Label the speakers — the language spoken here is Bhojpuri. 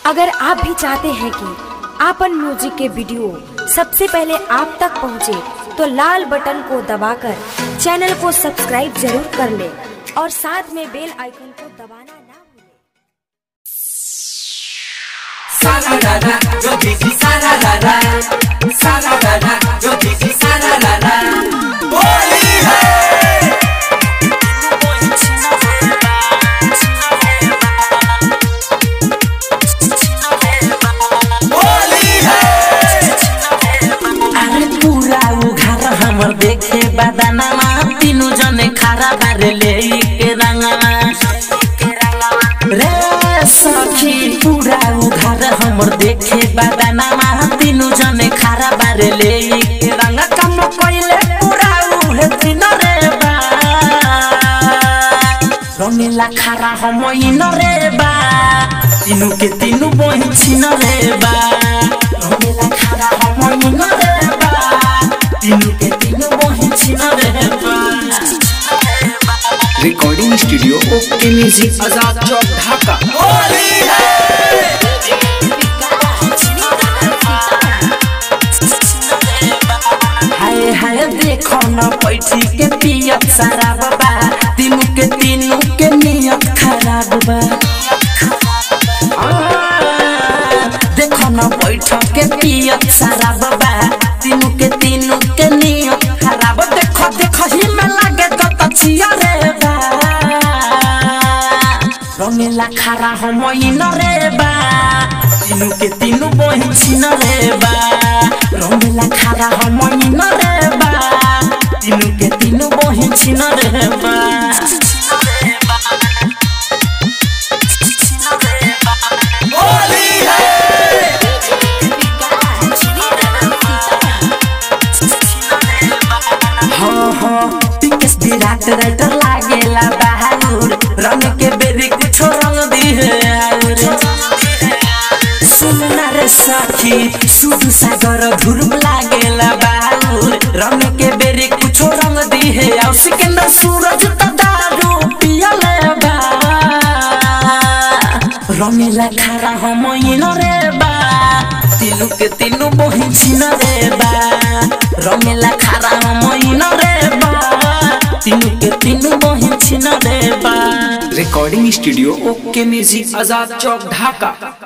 Speaker 1: अगर आप भी चाहते हैं कि आपन म्यूजिक के वीडियो सबसे पहले आप तक पहुंचे, तो लाल बटन को दबाकर चैनल को सब्सक्राइब जरूर कर ले और साथ में बेल आइकन को दबाना ना भूलें।
Speaker 2: सारा लाला जो दिखी सारा लाला, सारा लाला जो दिखी सारा लाला, बोली है
Speaker 3: हमर देखे बदनामा तीनों जने खारा बारे ले के रंगना रे सखी पूरा उघार हमर देखे बदनामा तीनों जने खारा बारे ले के रंग कम कइले पूरा उहे दिन रे बा रंगीला खारा हम इन रे बा तीनों के तीनों बहिन छिन रे बा रंगीला खारा हम इन रे बा तीनों के तीनों बहिन छिन रे बा।
Speaker 2: Recording studio okay music Azad Chowk Dhaka.
Speaker 3: हाय हाय देखो न पैठी के पियत सारा बाबा तीनों के नियत खराब बा। देखो न पैठ के पियत सारा बाबा तीनों के नियत खराब। देखो देखो ही में लागे तो तछिया रे बा रंगीला खारा हम इन रे बा तीनों के तीनों बहिन छिन रे बा रंगीला खारा हम इन रे बा तीनों के तीनों बहिन छिन रे बा। विराट राइटर लागेला बहादुर रंग के बेरी कुछ रंग दी है सुनना रे सखी सुधु सागर धुरम लागेला बहादुर रंग के बेरी कुछ रंग दी है और सिकंदर सूरज त दारू पियले बा रंगीला खारा हम इन रे बा तीनों के तीनों बहिन छिन रे बा रंगीला खारा हम इन रे बा तीनों के तीनों बहिन छिन रे बा।
Speaker 2: Recording studio okay music Azad Chowk ढाका।